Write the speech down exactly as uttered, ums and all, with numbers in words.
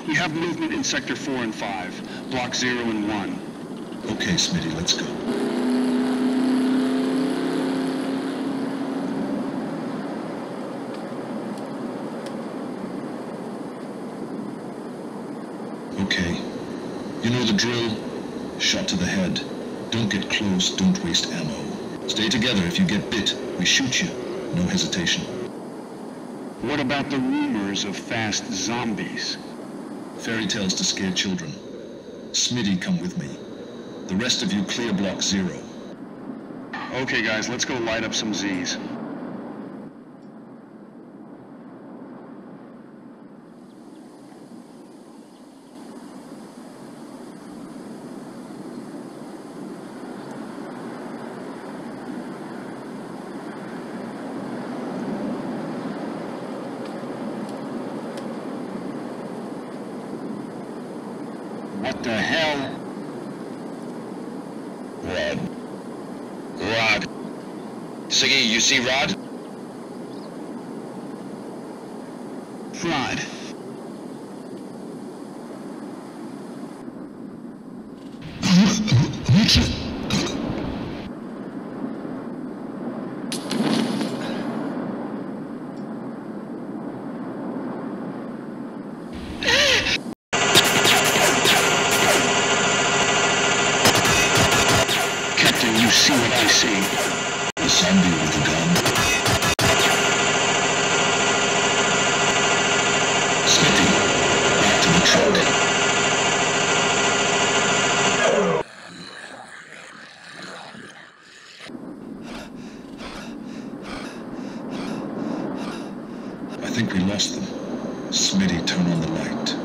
We have movement in Sector four and five, Block zero and one. Okay, Smitty, let's go. Okay. You know the drill? Shot to the head. Don't get close, don't waste ammo. Stay together. If you get bit, we shoot you. No hesitation. What about the rumors of fast zombies? Fairy tales to scare children. Smitty, come with me. The rest of you clear Block Zero. Okay, guys, let's go light up some Z's. What the hell? Rod. Rod. Siggy, you see Rod? Rod. Captain, you see what I see? A zombie with a gun. Smitty, back to the truck. I think we lost them. Smitty, turn on the light.